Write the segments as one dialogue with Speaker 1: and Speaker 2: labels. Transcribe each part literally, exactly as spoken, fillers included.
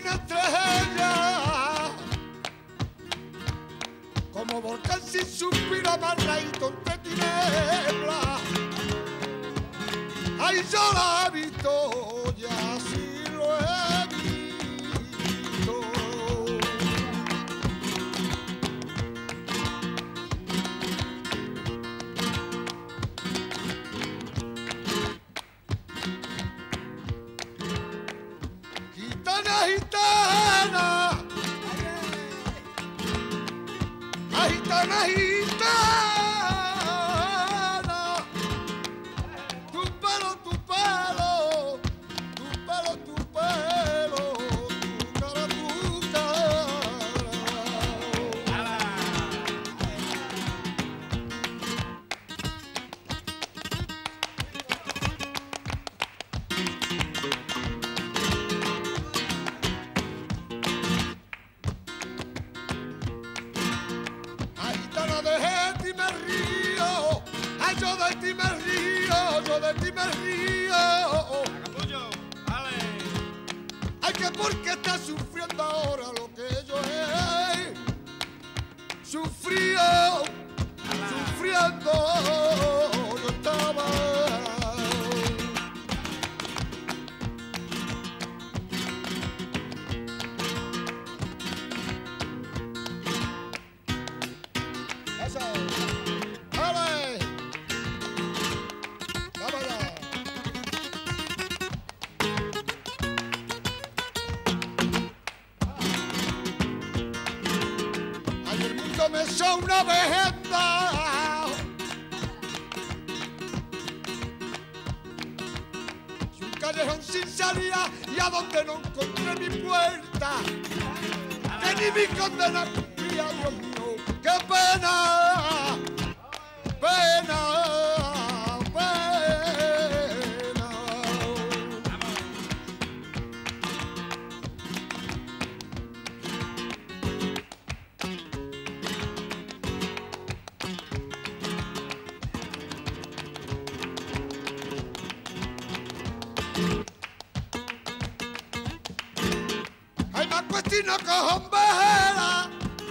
Speaker 1: sin estrella, como volcán sin suspiro amarradito entre tinieblas. Ay, yo la he visto, ya sí lo he visto. Gitana, gitana, ay, gitana, gitana. Yo de ti me río, yo de ti me río.
Speaker 2: Acapullo, vale.
Speaker 1: Ay, que porque estás sufriendo ahora lo que yo he sufrido, sufriendo yo estaba. Eso. ¡Vale! Comenzó una vejenda y un callejón sin salida, y a donde no encontré mi puerta, que ni mi condena cumplía. Dios mío, qué pena, pena. Ay, me acuesto y no cojo vela.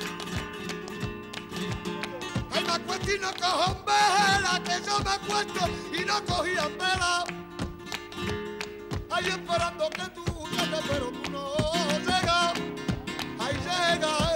Speaker 1: Ay, me acuesto y no cojo vela, que yo me acuesto y no cogía vela. Ay, esperando que tú llegues, pero tú no llegas. Ay, llega.